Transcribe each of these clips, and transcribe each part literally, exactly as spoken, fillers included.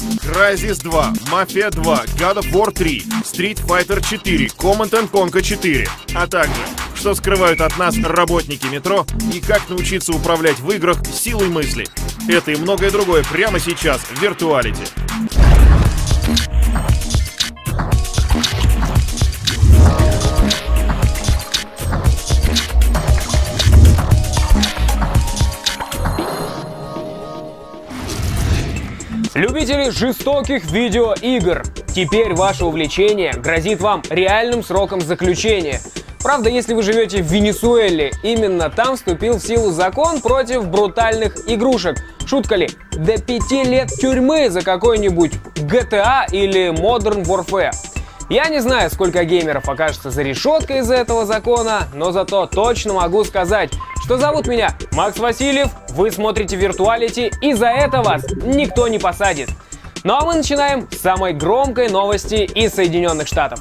Crysis два, Mafia два, God of War три, Street Fighter четыре, Command энд Conquer четыре, а также, что скрывают от нас работники метро и как научиться управлять в играх силой мысли. Это и многое другое прямо сейчас в Virtuality. Любители жестоких видеоигр, теперь ваше увлечение грозит вам реальным сроком заключения. Правда, если вы живете в Венесуэле, именно там вступил в силу закон против брутальных игрушек. Шутка ли? До пяти лет тюрьмы за какой-нибудь джи ти эй или Modern Warfare. Я не знаю, сколько геймеров окажется за решеткой из-за этого закона, но зато точно могу сказать, что зовут меня Макс Васильев, вы смотрите Virtuality, и за это вас никто не посадит. Ну а мы начинаем с самой громкой новости из Соединенных Штатов.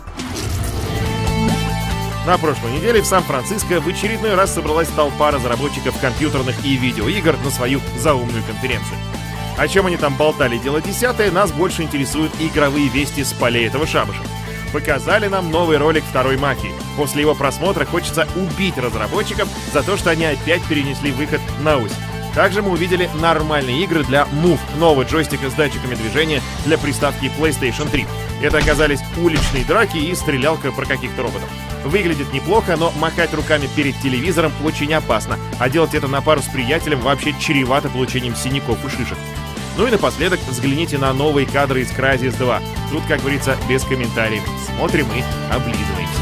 На прошлой неделе в Сан-Франциско в очередной раз собралась толпа разработчиков компьютерных и видеоигр на свою заумную конференцию. О чем они там болтали, дело десятое, нас больше интересуют игровые вести с полей этого шабаша. Показали нам новый ролик второй Мафии. После его просмотра хочется убить разработчиков за то, что они опять перенесли выход на ось. Также мы увидели нормальные игры для Move, нового джойстика с датчиками движения для приставки PlayStation три. Это оказались уличные драки и стрелялка про каких-то роботов. Выглядит неплохо, но махать руками перед телевизором очень опасно, а делать это на пару с приятелем вообще чревато получением синяков и шишек. Ну и напоследок взгляните на новые кадры из Crysis два. Тут, как говорится, без комментариев. Смотрим и облизываемся.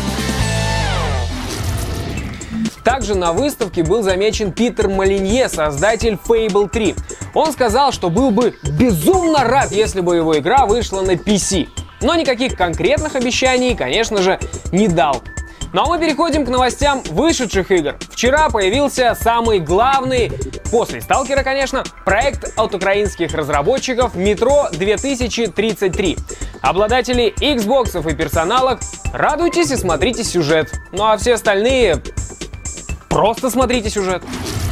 Также на выставке был замечен Питер Молинье, создатель Fable три. Он сказал, что был бы безумно рад, если бы его игра вышла на пи си. Но никаких конкретных обещаний, конечно же, не дал. Ну а мы переходим к новостям вышедших игр. Вчера появился самый главный, после Сталкера, конечно, проект от украинских разработчиков Metro две тысячи тридцать три. Обладатели Xbox'ов и персоналок, радуйтесь и смотрите сюжет. Ну а все остальные, просто смотрите сюжет.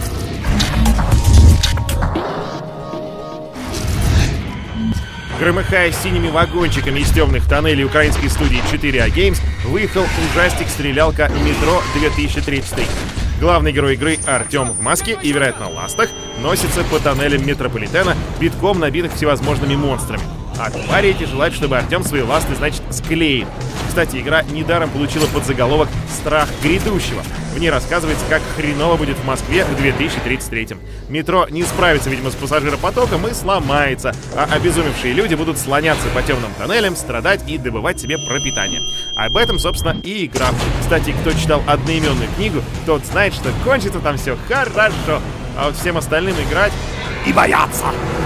Громыхая синими вагончиками из темных тоннелей украинской студии четыре а Games, выехал ужастик-стрелялка Metro две тысячи тридцать три. Главный герой игры Артем в маске и, вероятно, ластах носится по тоннелям метрополитена, битком набитых всевозможными монстрами. А твари эти желают, чтобы Артем свои ласты, значит, склеил. Кстати, игра недаром получила подзаголовок «Страх грядущего». В ней рассказывается, как хреново будет в Москве в две тысячи тридцать третьем. Метро не справится, видимо, с пассажиропотоком и сломается, а обезумевшие люди будут слоняться по темным тоннелям, страдать и добывать себе пропитание. Об этом, собственно, и игра. Кстати, кто читал одноименную книгу, тот знает, что кончится там все хорошо, а вот всем остальным играть и бояться.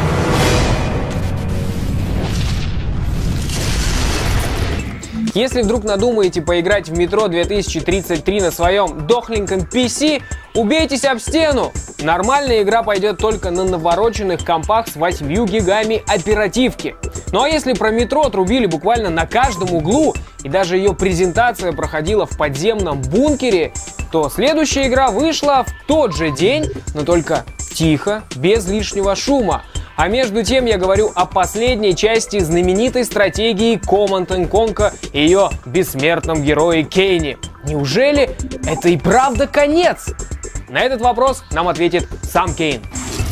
Если вдруг надумаете поиграть в Metro две тысячи тридцать три на своем дохленьком пи си, убейтесь об стену! Нормальная игра пойдет только на навороченных компах с восьмью гигами оперативки. Ну а если про Metro трубили буквально на каждом углу, и даже ее презентация проходила в подземном бункере, то следующая игра вышла в тот же день, но только тихо, без лишнего шума. А между тем я говорю о последней части знаменитой стратегии Command энд Conquer и ее бессмертном герое Кейне. Неужели это и правда конец? На этот вопрос нам ответит сам Кейн.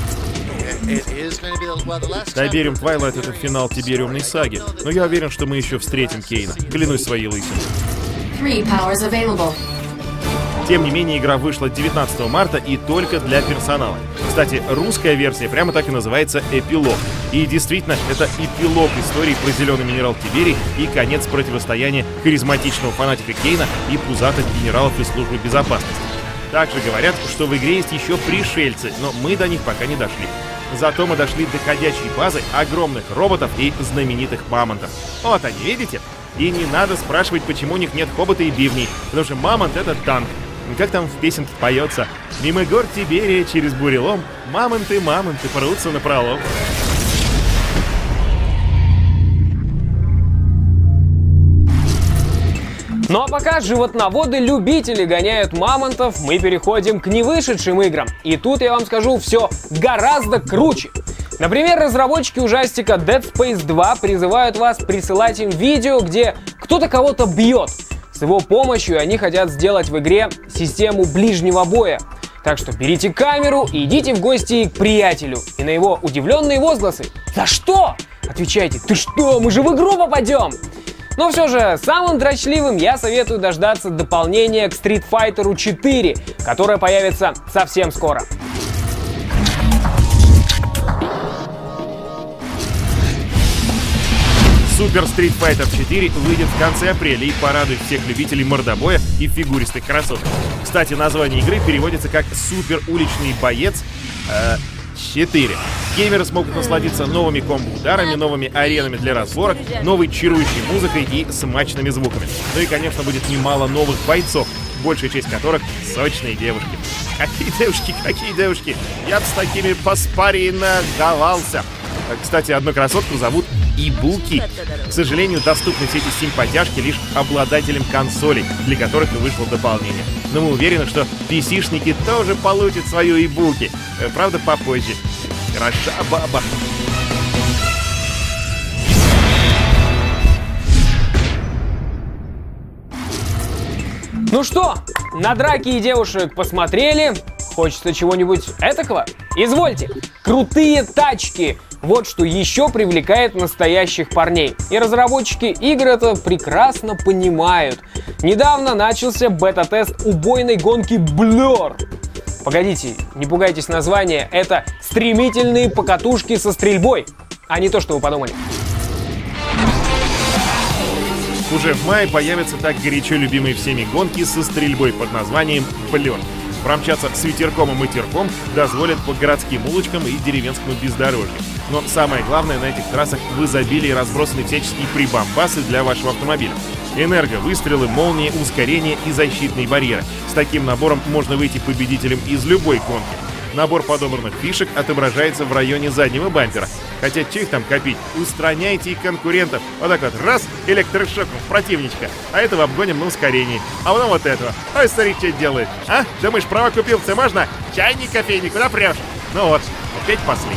Тибериум Твайлайт — это финал Тибериумной саги, но я уверен, что мы еще встретим Кейна. Клянусь своей лысиной. Тем не менее, игра вышла девятнадцатого марта и только для персонала. Кстати, русская версия прямо так и называется «Эпилог». И действительно, это эпилог истории про зеленый минерал Тиберий и конец противостояния харизматичного фанатика Кейна и пузатых генералов из службы безопасности. Также говорят, что в игре есть еще пришельцы, но мы до них пока не дошли. Зато мы дошли до ходячей базы огромных роботов и знаменитых мамонтов. Вот они, видите? И не надо спрашивать, почему у них нет хобота и бивней, потому что мамонт — это танк. Как там в песенке поется? Мимо гор Тиберия через бурелом мамонты, мамонты прутся напролом. Ну а пока животноводы-любители гоняют мамонтов, мы переходим к невышедшим играм. И тут я вам скажу все гораздо круче. Например, разработчики ужастика Dead Space два призывают вас присылать им видео, где кто-то кого-то бьет. С его помощью они хотят сделать в игре систему ближнего боя. Так что берите камеру и идите в гости к приятелю. И на его удивленные возгласы «За что?» отвечайте «Ты что, мы же в игру попадем!» Но все же, самым дрочливым я советую дождаться дополнения к Street Fighter четыре, которое появится совсем скоро. Super Street Fighter четыре выйдет в конце апреля и порадует всех любителей мордобоя и фигуристых красоток. Кстати, название игры переводится как «Супер уличный боец э, четыре». Геймеры смогут насладиться новыми комбо-ударами, новыми аренами для разборок, новой чарующей музыкой и смачными звуками. Ну и, конечно, будет немало новых бойцов, большая часть которых сочные девушки. Какие девушки, какие девушки! Я бы с такими поспари нагавался. Кстати, одну красотку зовут Ибуки. К сожалению, доступны все эти симпатяшки лишь обладателям консолей, для которых и вышло дополнение. Но мы уверены, что пи си-шники тоже получат свою Ибуки. Правда, попозже. Хороша баба. Ну что, на драки и девушек посмотрели? Хочется чего-нибудь этакого? Извольте! Крутые тачки! Вот что еще привлекает настоящих парней. И разработчики игр это прекрасно понимают. Недавно начался бета-тест убойной гонки Blur. Погодите, не пугайтесь названия, это стремительные покатушки со стрельбой, а не то, что вы подумали. Уже в мае появятся так горячо любимые всеми гонки со стрельбой под названием Blur. Промчаться с ветерком и матерком дозволят по городским улочкам и деревенскому бездорожью. Но самое главное, на этих трассах в изобилии разбросаны всяческие прибамбасы для вашего автомобиля. Энерго, выстрелы, молнии, ускорение и защитные барьеры. С таким набором можно выйти победителем из любой гонки. Набор подобранных фишек отображается в районе заднего бампера. Хотя че их там копить? Устраняйте их конкурентов. Вот так вот, раз, электрошоком в противничка. А этого обгоним на ускорении. А потом вот этого. Ой, смотри, что делает. А? Думаешь, права купил-то можно? Чайник, кофейник, куда прешь? Ну вот, опять последний.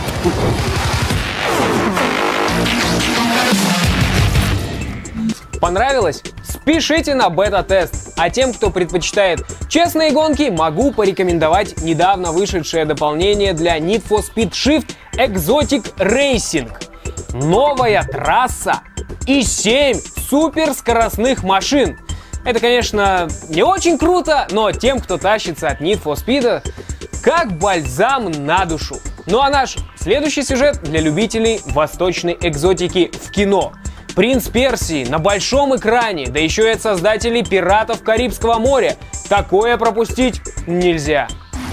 Понравилось? Спешите на бета-тест. А тем, кто предпочитает честные гонки, могу порекомендовать недавно вышедшее дополнение для Need for Speed Shift Exotic Racing. Новая трасса и семь суперскоростных машин. Это, конечно, не очень круто, но тем, кто тащится от Need for Speed, как бальзам на душу. Ну а наш следующий сюжет для любителей восточной экзотики в кино. «Принц Персии» на большом экране, да еще и от создателей «Пиратов Карибского моря». Такое пропустить нельзя.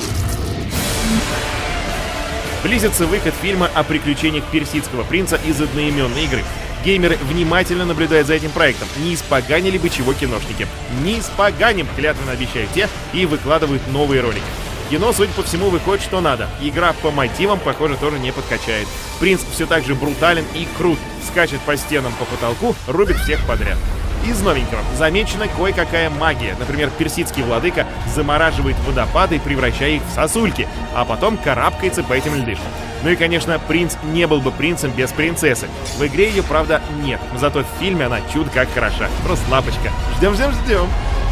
Близится выход фильма о приключениях персидского принца из одноименной игры. Геймеры внимательно наблюдают за этим проектом. Не испоганили бы чего киношники. Не испоганим, клятвенно обещают те, и выкладывают новые ролики. Кино, судя по всему, выходит что надо. Игра по мотивам, похоже, тоже не подкачает. Принц все так же брутален и крут. Скачет по стенам, по потолку, рубит всех подряд. Из новенького замечена кое-какая магия. Например, персидский владыка замораживает водопады, превращая их в сосульки, а потом карабкается по этим льдышкам. Ну и, конечно, принц не был бы принцем без принцессы. В игре ее, правда, нет. Зато в фильме она чудо как хороша. Просто лапочка. Ждем, ждем, ждем.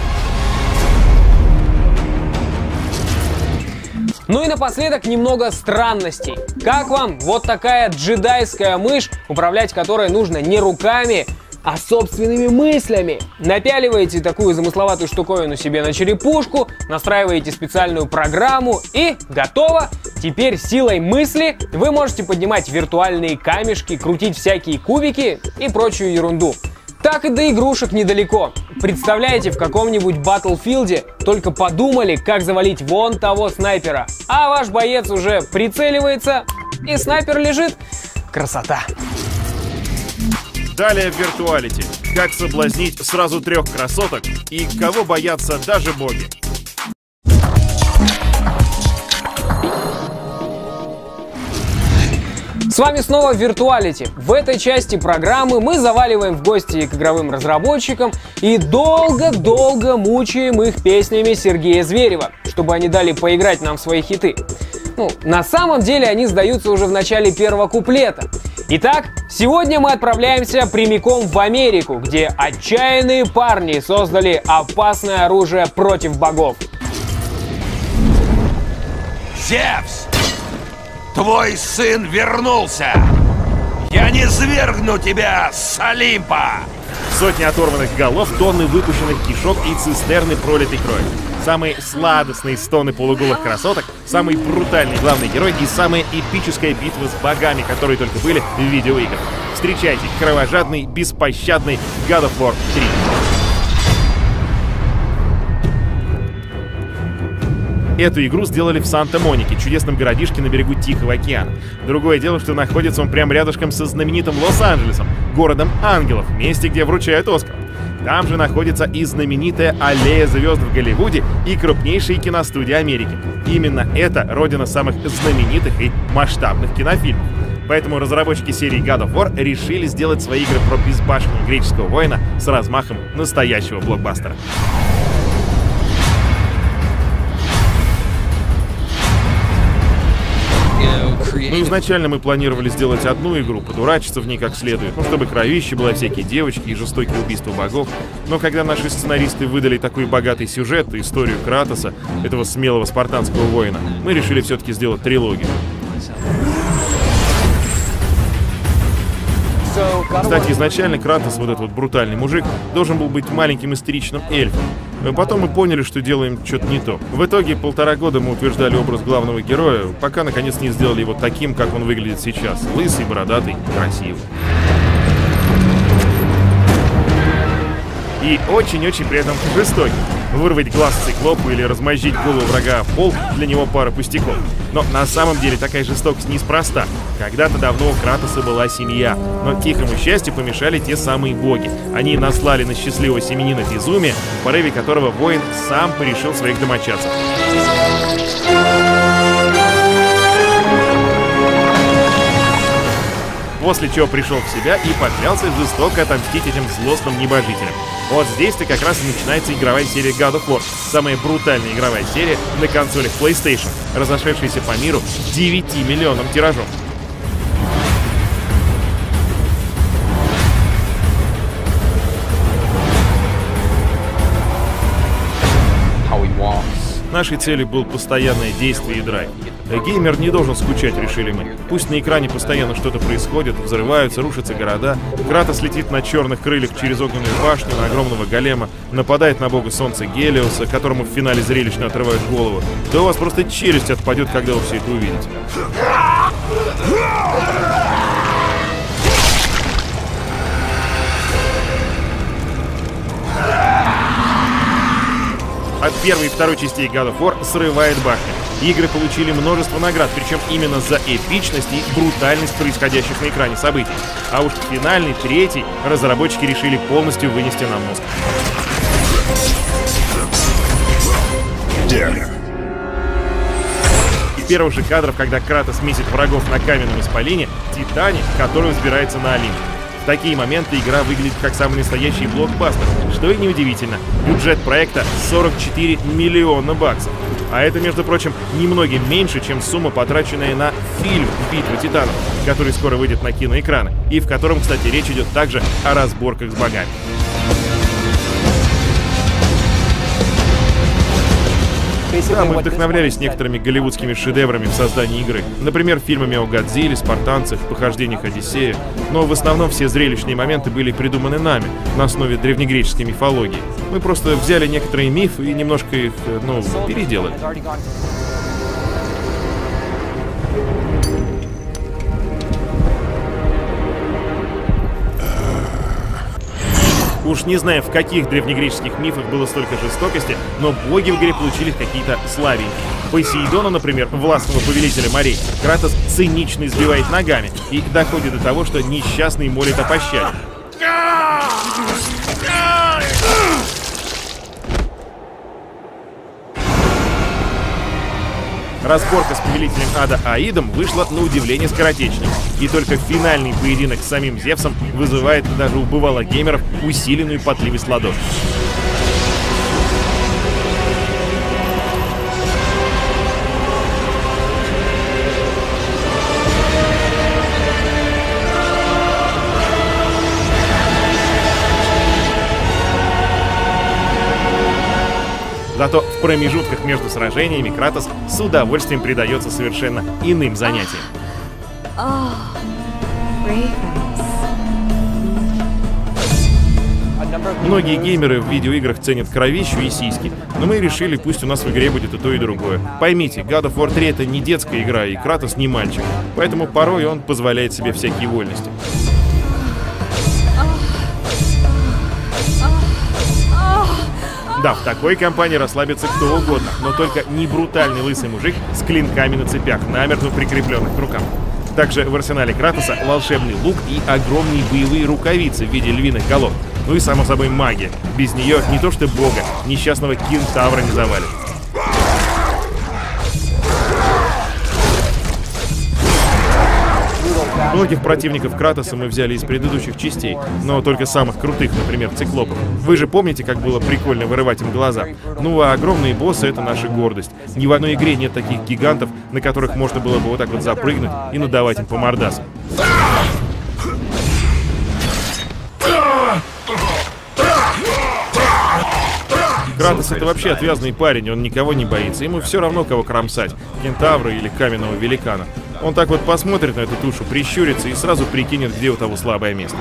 Ну и напоследок немного странностей. Как вам вот такая джедайская мышь, управлять которой нужно не руками, а собственными мыслями? Напяливаете такую замысловатую штуковину себе на черепушку, настраиваете специальную программу и готово! Теперь силой мысли вы можете поднимать виртуальные камешки, крутить всякие кубики и прочую ерунду. Так и до игрушек недалеко. Представляете, в каком-нибудь Battlefield только подумали, как завалить вон того снайпера, а ваш боец уже прицеливается, и снайпер лежит. Красота! Далее в виртуалити. Как соблазнить сразу трех красоток и кого боятся даже боги. С вами снова Virtuality. В этой части программы мы заваливаем в гости к игровым разработчикам и долго-долго мучаем их песнями Сергея Зверева, чтобы они дали поиграть нам в свои хиты. Ну, на самом деле они сдаются уже в начале первого куплета. Итак, сегодня мы отправляемся прямиком в Америку, где отчаянные парни создали опасное оружие против богов. Зевс! Твой сын вернулся! Я не свергну тебя с Олимпа! Сотни оторванных голов, тонны выпущенных кишок и цистерны пролитой крови. Самые сладостные стоны полуголых красоток, самый брутальный главный герой и самая эпическая битва с богами, которые только были в видеоиграх. Встречайте кровожадный, беспощадный God of War три. Эту игру сделали в Санта-Монике, чудесном городишке на берегу Тихого океана. Другое дело, что находится он прямо рядышком со знаменитым Лос-Анджелесом, городом ангелов, месте, где вручают Оскар. Там же находится и знаменитая Аллея звезд в Голливуде и крупнейшие киностудии Америки. Именно это родина самых знаменитых и масштабных кинофильмов. Поэтому разработчики серии God of War решили сделать свои игры про безбашенного греческого воина с размахом настоящего блокбастера. Ну, изначально мы планировали сделать одну игру, подурачиться в ней как следует, ну, чтобы кровище было, всякие девочки и жестокие убийства богов. Но когда наши сценаристы выдали такой богатый сюжет и историю Кратоса, этого смелого спартанского воина, мы решили все-таки сделать трилогию. Кстати, изначально Кратос, вот этот вот брутальный мужик, должен был быть маленьким истеричным эльфом. Но потом мы поняли, что делаем что-то не то. В итоге полтора года мы утверждали образ главного героя, пока наконец не сделали его таким, как он выглядит сейчас. Лысый, бородатый, красивый. И очень-очень при этом жестокий. Вырвать глаз циклопу или размозжить голову врага в пол — для него пара пустяков. Но на самом деле такая жестокость неспроста. Когда-то давно у Кратоса была семья, но тихому счастью помешали те самые боги. Они наслали на счастливого семьянина безумие, в порыве которого воин сам порешил своих домочадцев. После чего пришел в себя и поклялся жестоко отомстить этим злостным небожителям. Вот здесь-то как раз и начинается игровая серия God of War, самая брутальная игровая серия на консолях PlayStation, разошедшаяся по миру девяти миллионным тиражом. Нашей целью был постоянное действие и драйв. Геймер не должен скучать, решили мы. Пусть на экране постоянно что-то происходит, взрываются, рушатся города, Кратос летит на черных крыльях через огненную башню на огромного голема, нападает на бога солнца Гелиоса, которому в финале зрелищно отрывают голову. Да у вас просто челюсть отпадет, когда вы все это увидите. От первой и второй частей God of War срывает башню. Игры получили множество наград, причем именно за эпичность и брутальность происходящих на экране событий. А уж финальный, третий, разработчики решили полностью вынести на мозг. Из первых же кадров, когда Кратос месит врагов на каменном исполине, Титане, который взбирается на Олимп. В такие моменты игра выглядит как самый настоящий блокбастер, что и неудивительно. Бюджет проекта сорок четыре миллиона баксов. А это, между прочим, немногим меньше, чем сумма, потраченная на фильм «Битва титанов», который скоро выйдет на киноэкраны, и в котором, кстати, речь идет также о разборках с богами. Да, мы вдохновлялись некоторыми голливудскими шедеврами в создании игры. Например, фильмами о Годзилле, спартанцах, похождениях Одиссея. Но в основном все зрелищные моменты были придуманы нами, на основе древнегреческой мифологии. Мы просто взяли некоторые мифы и немножко их, ну, переделали. Уж не знаю, в каких древнегреческих мифах было столько жестокости, но боги в игре получились какие-то слабенькие. Посейдона, например, властного повелителя морей, Кратос цинично избивает ногами и доходит до того, что несчастный молит о пощаде. Разборка с повелителем ада Аидом вышла на удивление скоротечной. И только финальный поединок с самим Зевсом вызывает даже у бывалых геймеров усиленную потливость ладоши. Зато в промежутках между сражениями Кратос с удовольствием предается совершенно иным занятиям. Многие геймеры в видеоиграх ценят кровищу и сиськи, но мы решили, пусть у нас в игре будет и то, и другое. Поймите, God of War три — это не детская игра, и Кратос не мальчик, поэтому порой он позволяет себе всякие вольности. Да, в такой компании расслабится кто угодно, но только не брутальный лысый мужик с клинками на цепях, намертво прикрепленных к рукам. Также в арсенале Кратоса волшебный лук и огромные боевые рукавицы в виде львиных голов. Ну и, само собой, магия. Без нее не то что бога, несчастного кентавра не завалит. Многих противников Кратоса мы взяли из предыдущих частей, но только самых крутых, например, циклопов. Вы же помните, как было прикольно вырывать им глаза? Ну а огромные боссы — это наша гордость. Ни в одной игре нет таких гигантов, на которых можно было бы вот так вот запрыгнуть и надавать им по мордасам. Кратос — это вообще отвязный парень, он никого не боится, ему все равно, кого кромсать, кентавра или каменного великана. Он так вот посмотрит на эту тушу, прищурится и сразу прикинет, где у того слабое место.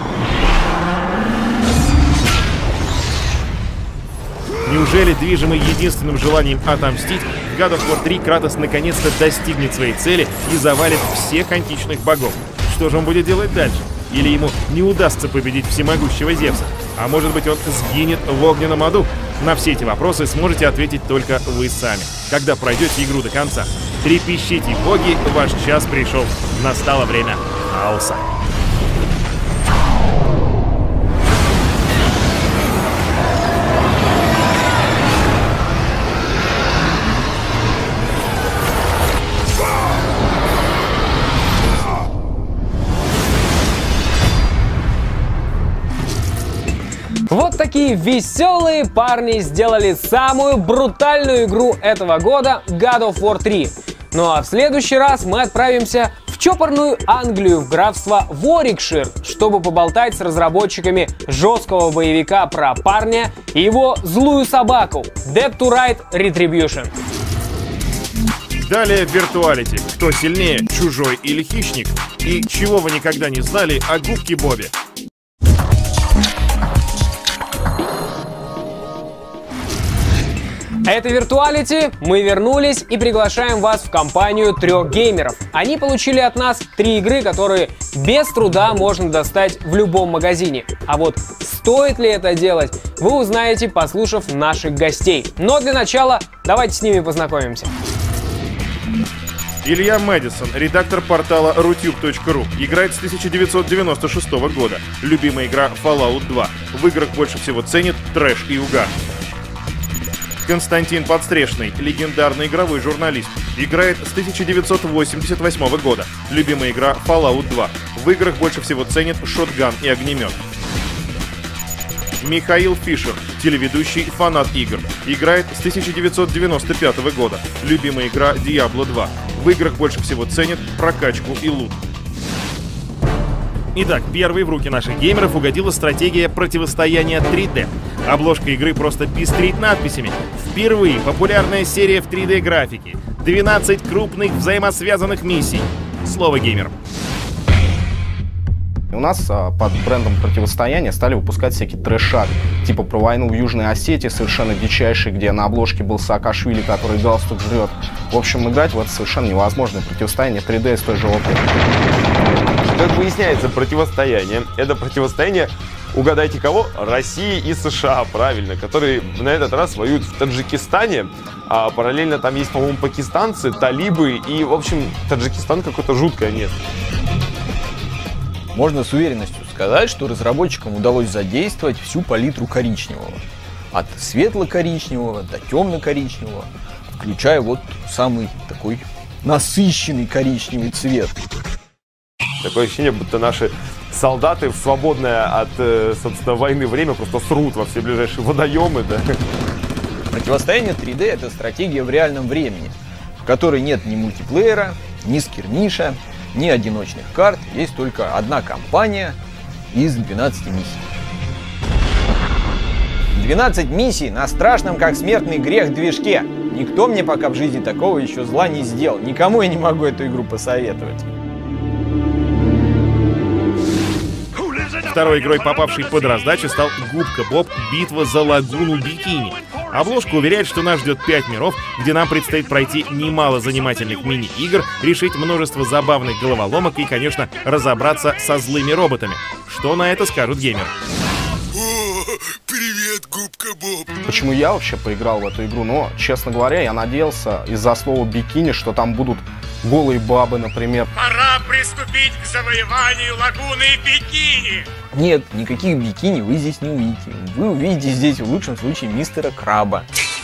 Неужели, движимый единственным желанием отомстить, в God of War три Кратос наконец-то достигнет своей цели и завалит всех античных богов? Что же он будет делать дальше? Или ему не удастся победить всемогущего Зевса? А может быть, он сгинет в огненном аду? На все эти вопросы сможете ответить только вы сами, когда пройдете игру до конца. Трепещите, боги, ваш час пришел. Настало время хаоса. Вот такие веселые парни сделали самую брутальную игру этого года — God of War три. Ну а в следующий раз мы отправимся в чопорную Англию, в графство Ворикшир, чтобы поболтать с разработчиками жесткого боевика про парня и его злую собаку Dead to Right Retribution. Далее Виртуалити. Кто сильнее, чужой или хищник? И чего вы никогда не знали о губке Бобе? Это Виртуалити, мы вернулись и приглашаем вас в компанию трех геймеров. Они получили от нас три игры, которые без труда можно достать в любом магазине. А вот стоит ли это делать, вы узнаете, послушав наших гостей. Но для начала давайте с ними познакомимся. Илья Мэдисон, редактор портала рутюб точка ру, играет с тысяча девятьсот девяносто шестого года. Любимая игра Fallout два. В играх больше всего ценит трэш и угар. Константин Подстрешный, легендарный игровой журналист, играет с тысяча девятьсот восемьдесят восьмого года. Любимая игра Fallout два. В играх больше всего ценит шотган и огнемет. Михаил Фишер, телеведущий, фанат игр, играет с тысяча девятьсот девяносто пятого года. Любимая игра Diablo два. В играх больше всего ценит прокачку и лут. Итак, первой в руки наших геймеров угодила стратегия противостояния три дэ. Обложка игры просто пестрит надписями. Впервые популярная серия в три дэ графике. двенадцать крупных взаимосвязанных миссий. Слово геймерам. У нас а, под брендом противостояния стали выпускать всякие трэшак, типа про войну в Южной Осетии, совершенно дичайший, где на обложке был Саакашвили, который галстук жрет. В общем, играть в это совершенно невозможное противостояние три дэ с той же оперой. Как выясняется, противостояние — это противостояние, угадайте кого? России и США, правильно, которые на этот раз воюют в Таджикистане, а параллельно там есть, по-моему, пакистанцы, талибы, и, в общем, Таджикистан какое-то жуткое место. Можно с уверенностью сказать, что разработчикам удалось задействовать всю палитру коричневого. От светло-коричневого до темно-коричневого, включая вот самый такой насыщенный коричневый цвет. Такое ощущение, будто наши солдаты в свободное от, собственно, войны время просто срут во все ближайшие водоемы, да. Противостояние три дэ — это стратегия в реальном времени, в которой нет ни мультиплеера, ни скирниша, ни одиночных карт, есть только одна кампания из двенадцати миссий. двенадцать миссий на страшном, как смертный грех, движке. Никто мне пока в жизни такого еще зла не сделал. Никому я не могу эту игру посоветовать. Второй игрой, попавшей под раздачу, стал Губка Боб «Битва за лагуну Бикини». Обложка уверяет, что нас ждет пять миров, где нам предстоит пройти немало занимательных мини-игр, решить множество забавных головоломок и, конечно, разобраться со злыми роботами. Что на это скажут геймеры? О, привет, Губка Боб. Почему я вообще поиграл в эту игру? Но, честно говоря, я надеялся из-за слова «бикини», что там будут голые бабы, например. Пора приступить к завоеванию лагуны Бикини. Нет, никаких бикини вы здесь не увидите. Вы увидите здесь в лучшем случае мистера Краба.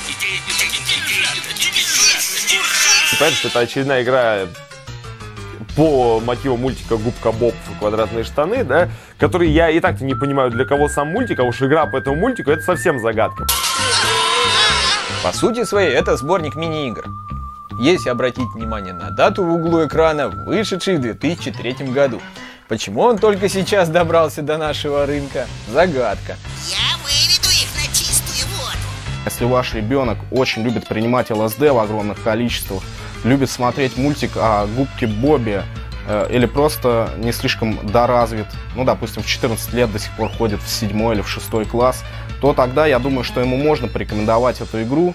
Считается, что это очередная игра по мотиву мультика «Губка Боб. Квадратные штаны», да, который я и так-то не понимаю, для кого сам мультик, а уж игра по этому мультику — это совсем загадка. По сути своей, это сборник мини-игр. Если обратить внимание на дату в углу экрана, вышедший в две тысячи третьем году. Почему он только сейчас добрался до нашего рынка? Загадка. Я выведу их на чистую воду. Если ваш ребенок очень любит принимать эл эс дэ в огромных количествах, любит смотреть мультик о Губке Бобе, э, или просто не слишком доразвит, ну, допустим, в четырнадцать лет до сих пор ходит в седьмой или в шестой класс, то тогда я думаю, что ему можно порекомендовать эту игру.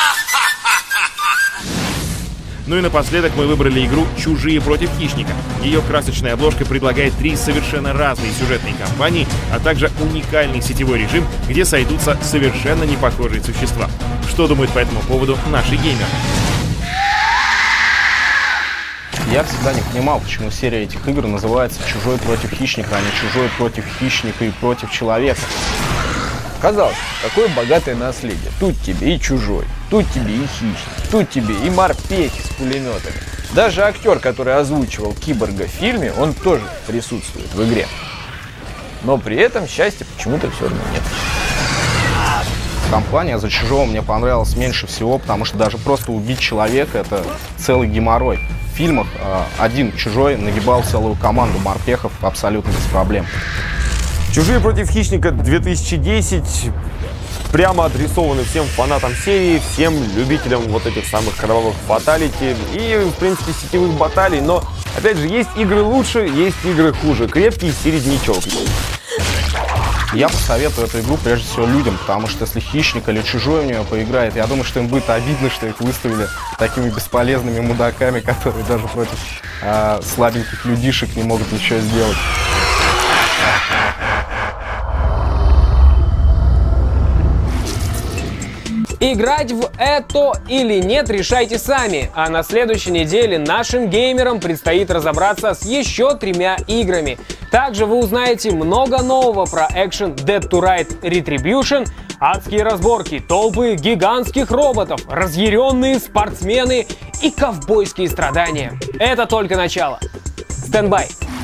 Ну и напоследок мы выбрали игру «Чужие против хищника». Ее красочная обложка предлагает три совершенно разные сюжетные кампании, а также уникальный сетевой режим, где сойдутся совершенно непохожие существа. Что думают по этому поводу наши геймеры? Я всегда не понимал, почему серия этих игр называется «Чужой против хищника», а не «Чужой против хищника и против человека». Казалось, какое богатое наследие. Тут тебе и чужой, тут тебе и хищник, тут тебе и морпехи с пулеметами. Даже актер, который озвучивал Киборга в фильме, он тоже присутствует в игре. Но при этом счастья почему-то все равно нет. Компания «За чужого» мне понравилась меньше всего, потому что даже просто убить человека — это целый геморрой. В фильмах э, один чужой нагибал целую команду морпехов абсолютно без проблем. «Чужие против хищника» две тысячи десять прямо адресованы всем фанатам серии, всем любителям вот этих самых кровавых фаталити и, в принципе, сетевых баталий. Но, опять же, есть игры лучше, есть игры хуже. Крепкий середнячок. Я посоветую эту игру прежде всего людям, потому что если хищник или чужой в нее поиграет, я думаю, что им будет обидно, что их выставили такими бесполезными мудаками, которые даже против э, слабеньких людишек не могут ничего сделать. Играть в это или нет, решайте сами. А на следующей неделе нашим геймерам предстоит разобраться с еще тремя играми. Также вы узнаете много нового про экшен Dead to Right Retribution, адские разборки, толпы гигантских роботов, разъяренные спортсмены и ковбойские страдания. Это только начало. Стендбай!